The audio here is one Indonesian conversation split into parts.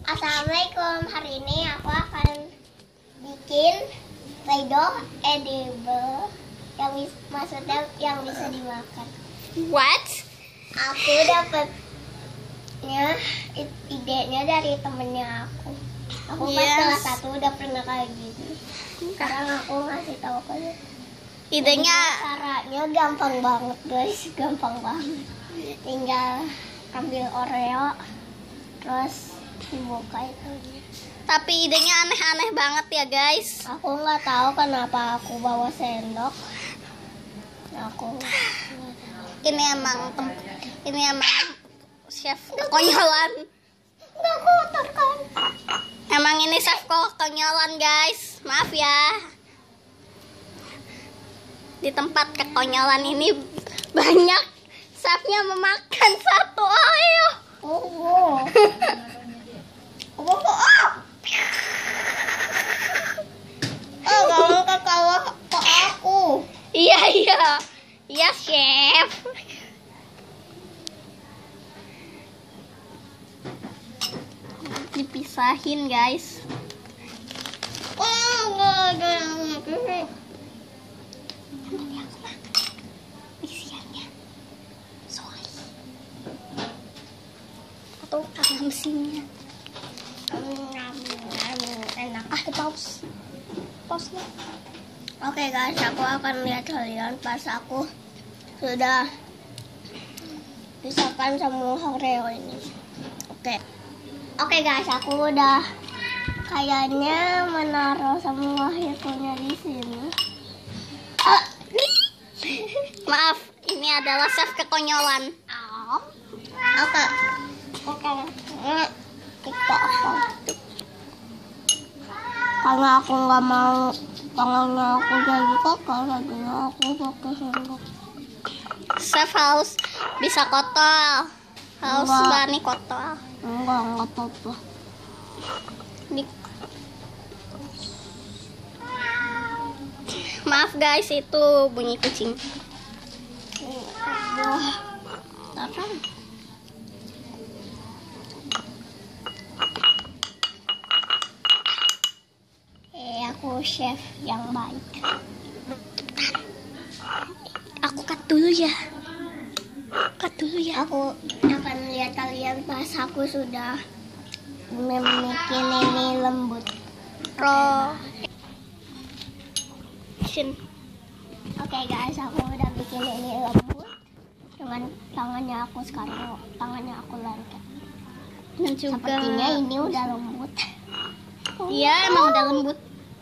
Assalamualaikum. Hari ini aku akan bikin Play-Doh edible maksudnya yang bisa dimakan. What? Aku dapatnya idenya dari temennya aku. Aku pas kelas 1 udah pernah kayak gitu. Sekarang aku ngasih tahu ke dia. Idenya Caranya gampang banget guys, gampang banget. Tinggal ambil Oreo, terus dibuka itu. tapi idenya aneh-aneh banget ya guys. Aku nggak tahu kenapa aku bawa sendok. Aku Ini emang chef kekonyolan. nggak kotor kan? Emang ini chef kekonyolan guys. Maaf ya. Di tempat kekonyolan ini banyak chefnya memakan satu ayo. Oh. Kamu ketawa ke aku. Iya chef. Dipisahin guys. Nggak ada yang ngerti. Isiannya soy atau ada mesinnya. Enak. Di pause nya. Oke guys, aku akan lihat kalian pas aku sudah pisahkan semua Oreo ini. Oke guys, aku udah kayaknya menaruh semua itunya di sini. Maaf, ini adalah chef kekonyolan. Oke. Karena aku nggak mau tangannya aku jadi kotor, jadi aku pakai sendok. Chef harus bisa kotor. Harus Enggak. berani kotor. Enggak apa-apa. Maaf guys, itu bunyi kucing. Aku chef yang baik. Aku cut dulu ya. Aku akan lihat kalian pas aku sudah membuat ini lembut. Oke guys, aku udah bikin ini lembut dengan tangannya aku sekarang. Tangannya aku lengket. Dan juga Sepertinya ini udah lembut. iya emang udah lembut.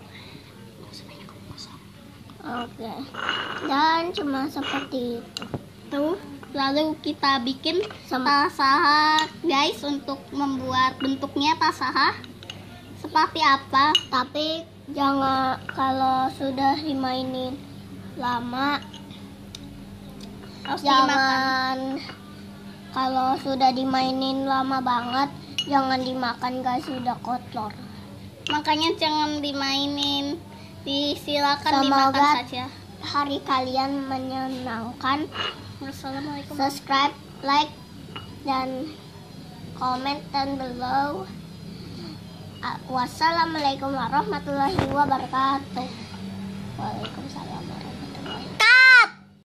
Oke. Dan cuma seperti itu. Tuh, lalu kita bikin Sama- tasaha guys untuk membuat bentuknya tasaha seperti apa. Tapi jangan, kalau sudah dimainin lama Harus dimakan. jangan, kalau sudah dimainin lama banget jangan dimakan guys, sudah kotor. Makanya jangan dimainin, disilakan Semoga dimakan saja. hari kalian menyenangkan. Wassalamualaikum. Subscribe, like, dan comment down below. Wassalamualaikum warahmatullahi wabarakatuh. Waalaikumsalam.